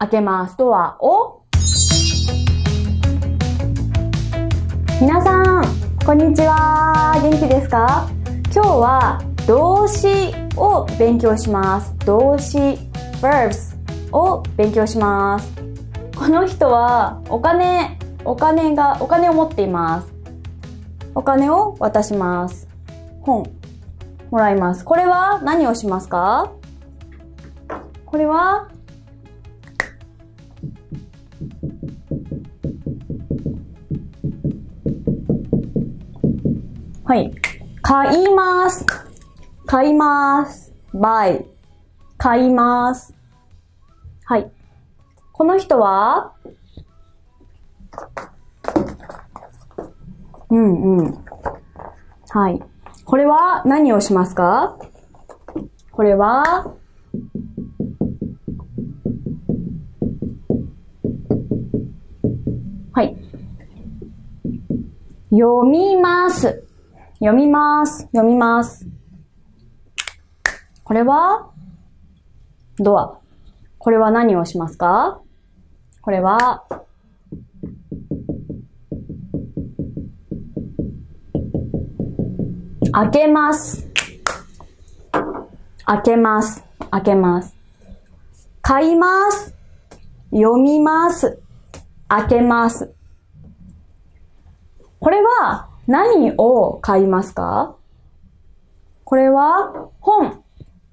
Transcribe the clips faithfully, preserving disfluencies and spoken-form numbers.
開けます。ドアを。皆さん、こんにちは。元気ですか？今日は動詞を勉強します。動詞 verbs を勉強します。この人はお金、お金が、お金を持っています。お金を渡します。本、もらいます。これは何をしますか？これははい。買います。買います。buy。買います。はい。この人はうんうん。はい。これは何をしますか？これははい。読みます。読みます。読みます。これはドア。これは何をしますか？これは開けます。開けます。開けます。買います。読みます。開けます。これは何を買いますか？これは本。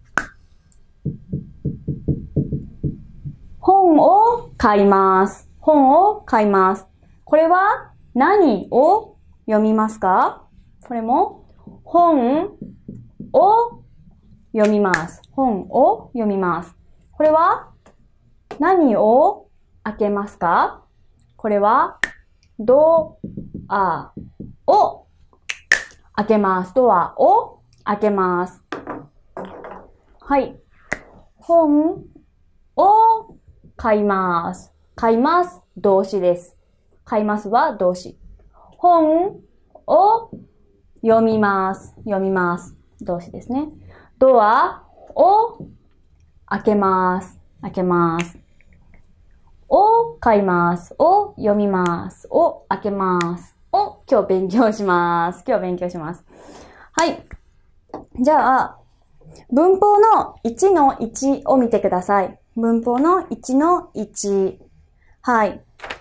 本を買います。本を買います。これは何を読みますか？これも本を読みます。本を読みます。これは何を開けますか？これはドアを開けます。ドアを開けます。はい。本を買います。買います。動詞です。買いますは動詞。本を読みます。読みます。動詞ですね。ドアを開けます。開けます。を買います。を読みます。を開けます。を今日勉強します。今日勉強します。はい。じゃあ、文法のいちのいちを見てください。文法のいちのいち。はい。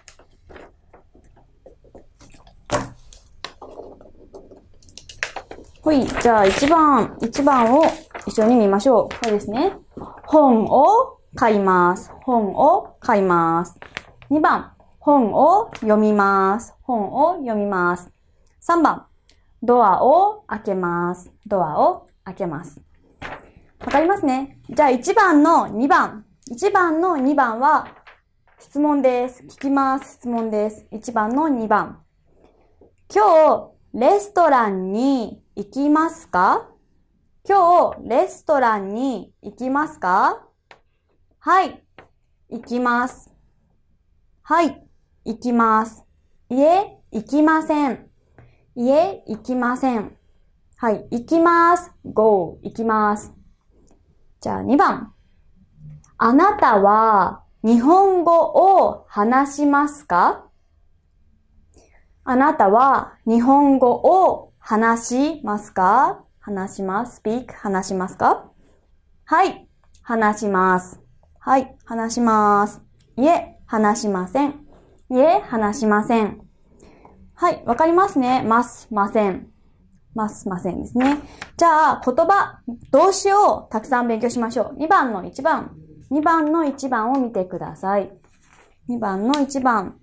はい。じゃあいちばん、いちばんを一緒に見ましょう。これですね。本を買います。本を買います。にばん、本を読みます。本を読みます。さんばん、ドアを開けます。ドアを開けます。わかりますね。じゃあいちばんのにばん。いちばんのにばんは質問です。聞きます。質問です。いちばんのにばん。今日、レストランに行きますか？今日、レストランに行きますか？はい。行きます。はい。行きます。いえ、行きません。いえ、行きません。はい。行きます。go。行きます。じゃあにばん。あなたは日本語を話しますか？あなたは日本語を話しますか？話します。speak 話しますか？はい。話します。はい。話します。いえ、話しません。いえ、話しません。はい。わかりますね。ます、ません。ます、ませんですね。じゃあ、言葉、動詞をたくさん勉強しましょう。にばんのいちばん。にばんのいちばんを見てください。にばんのいちばん。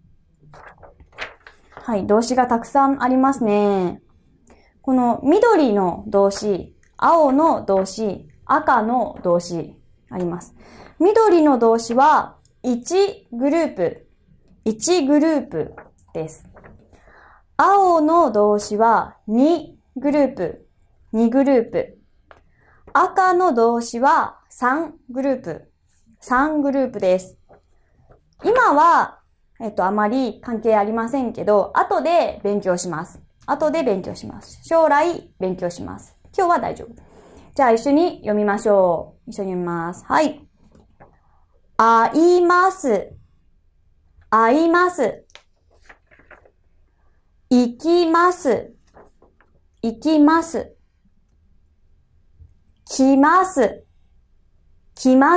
はい。動詞がたくさんありますね。この緑の動詞、青の動詞、赤の動詞あります。緑の動詞はいちグループ、いちグループです。青の動詞はにグループ、にグループ。赤の動詞はさんグループ、さんグループです。今は、えっと、あまり関係ありませんけど、後で勉強します。後で勉強します。将来勉強します。今日は大丈夫。じゃあ一緒に読みましょう。一緒に読みます。はい。 会います。会います。行きます。行きます。来ます。来ます。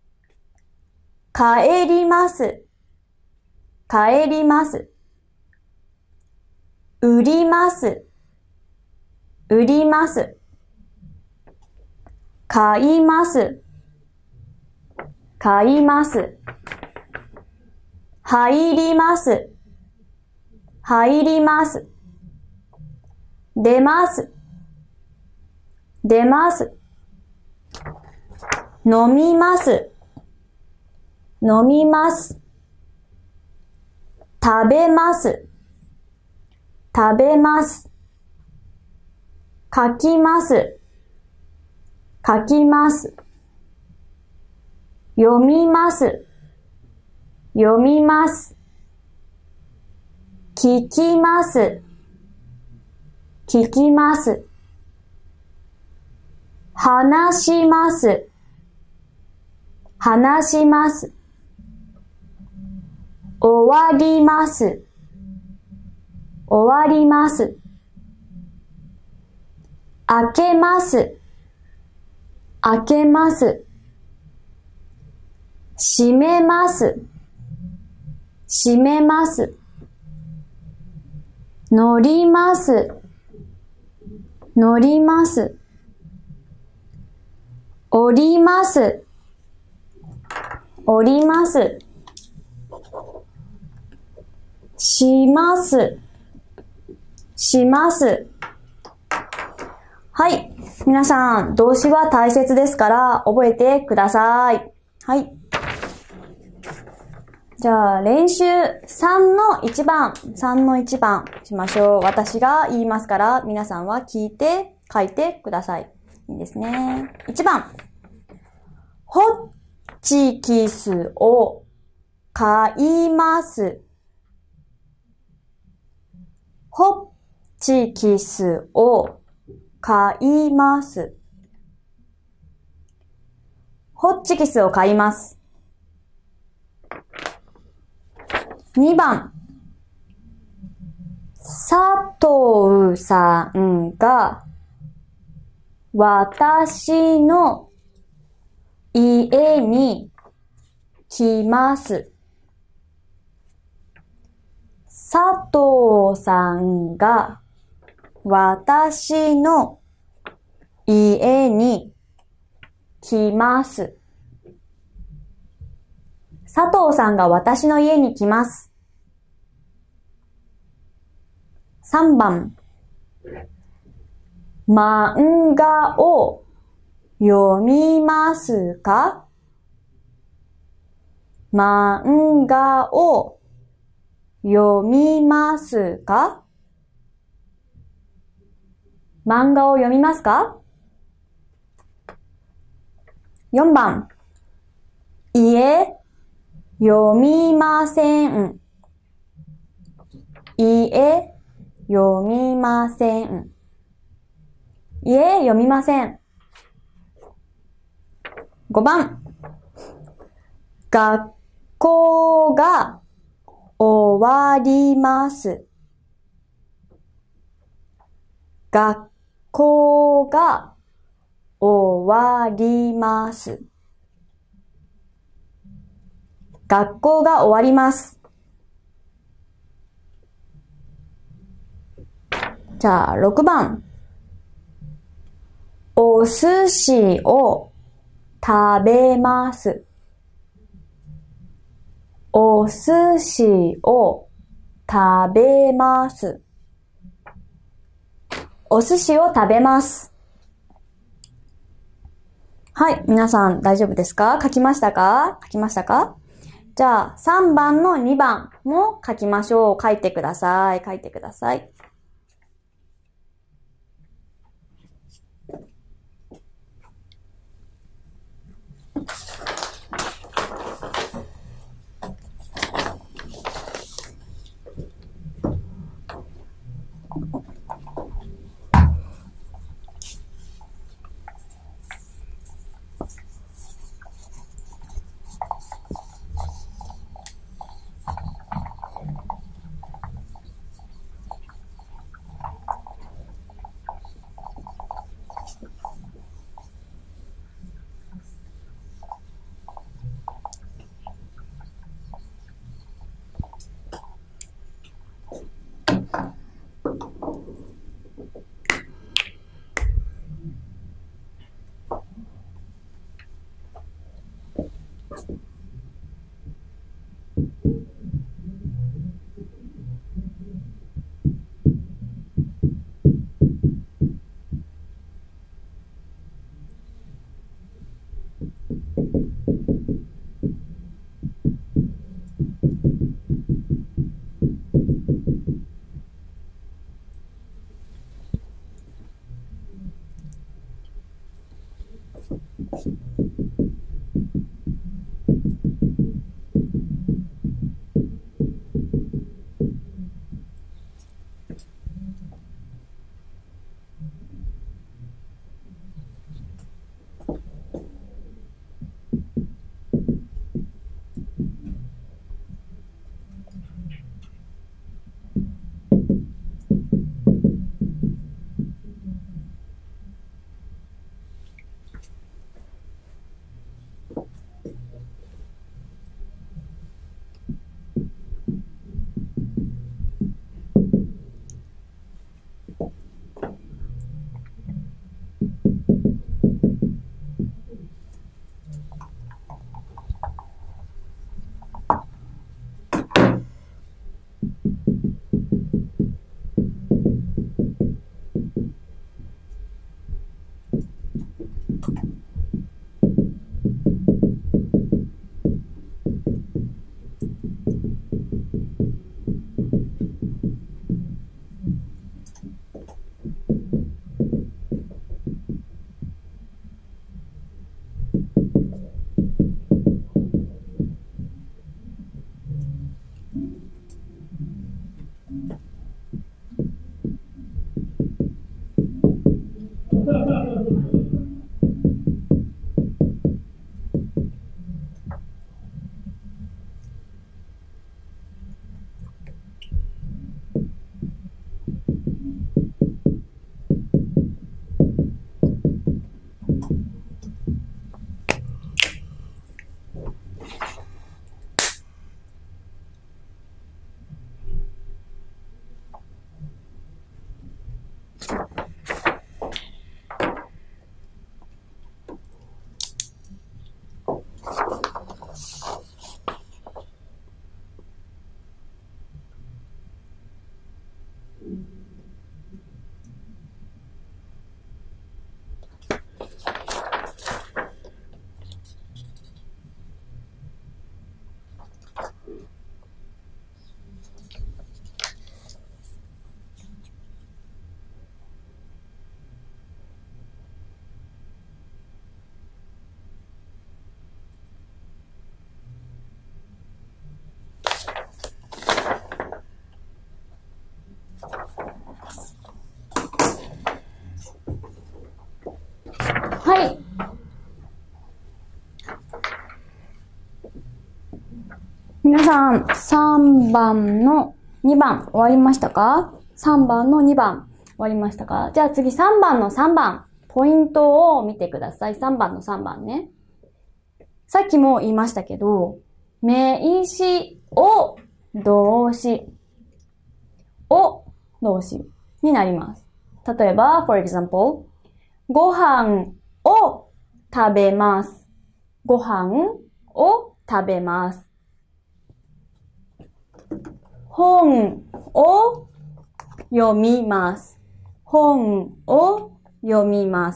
帰ります。帰ります。売ります。売ります。買います。買います。入ります。入ります。出ます。出ます。飲みます。飲みます。食べます。食べます。書きます。書きます。読みます。読みます。聞きます。聞きます。話します。話します。終わります。終わります。開けます。開けます。閉めます。閉めます。乗ります。乗ります。降ります。降ります。します。します。はい。皆さん、動詞は大切ですから覚えてください。はい。じゃあ、練習さんのいちばん、さんのいちばんしましょう。私が言いますから、皆さんは聞いて書いてください。いいですね。いちばん。ホッチキスを買います。ホッチキスを買います。ホッチキスを買います。にばん。佐藤さんが私の家に来ます。佐藤さんが私の家に来ます。佐藤さんが私の家に来ます。さんばん。漫画を読みますか？漫画を読みますか？漫画を読みますか？よんばん。いえ、読みません。いえ、読みません。いえ、読みません。ごばん。学校が終わります。学校が終わります。学校が終わります。じゃあ、ろくばん。お寿司を食べます。お寿司を食べます。お寿司を食べます。はい。皆さん大丈夫ですか？書きましたか？書きましたか？じゃあ、さんばんのにばんも書きましょう。書いてください。書いてください。 はい。皆さん、さんばんのにばん終わりましたか？ さん 番のにばん終わりましたか？じゃあ次さんばんのさんばん、ポイントを見てください。さんばんのさんばんね。さっきも言いましたけど、名詞を動詞を動詞になります。例えば、for example、ご飯を食べます。ご飯を食べます。本を読みます。本を読みます。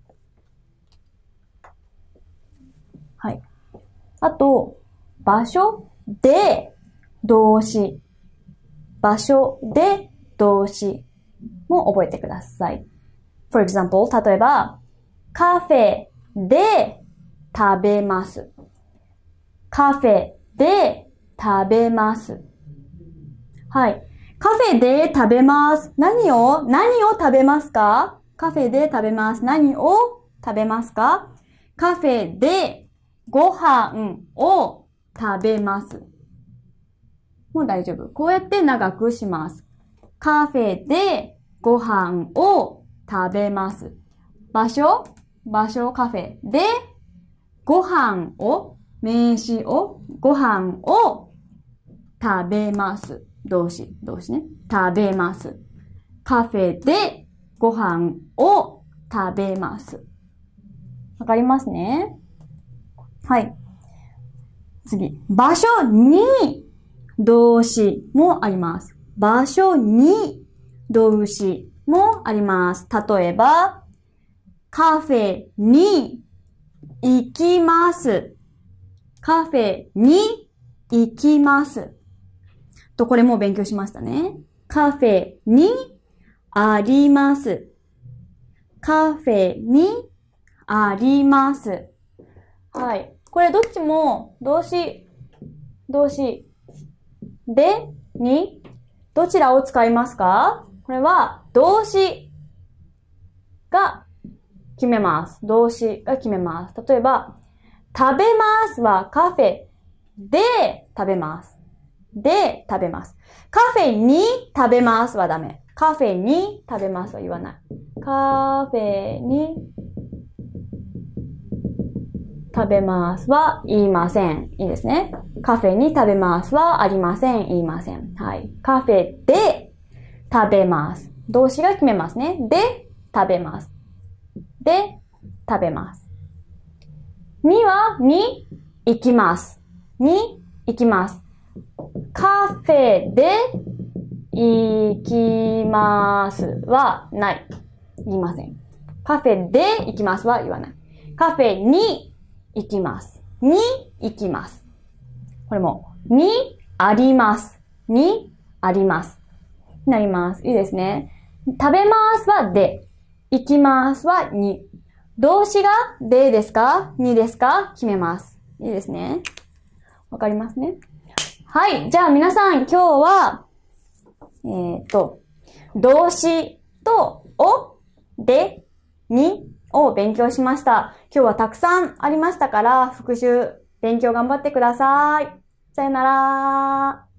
はい。あと、場所で動詞。場所で動詞も覚えてください。For example、例えば、カフェで食べます。カフェで食べます。はい。カフェで食べます。何を、何を食べますか？カフェで食べます。何を食べますか？カフェでご飯を食べます。もう大丈夫。こうやって長くします。カフェでご飯を食べます。場所、場所カフェでご飯を、名詞を、ご飯を食べます。動詞、動詞ね。食べます。カフェでご飯を食べます。わかりますね。はい。次。場所に動詞もあります。場所に動詞もあります。例えば、カフェに行きます。カフェに行きます。と、これも勉強しましたね。カフェにあります。カフェにあります。はい。これどっちも動詞、動詞で、に、どちらを使いますか？これは動詞が決めます。動詞が決めます。例えば、食べますはカフェで食べます。で食べます。カフェに食べますはダメ。カフェに食べますは言わない。カフェに食べますは言いません。いいですね。カフェに食べますはありません。言いません。はい。カフェで食べます。動詞が決めますね。で食べます。で食べます。にはに行きます。に行きます。カフェで行きますはない。言いません。カフェで行きますは言わない。カフェに行きます。に行きます。これも、にあります。にあります。なります。いいですね。食べますはで。行きますはに。動詞がでですか？にですか？決めます。いいですね。わかりますね。はい。じゃあ皆さん今日は、えっと、動詞とを、で、にを勉強しました。今日はたくさんありましたから、復習、勉強頑張ってください。さよなら。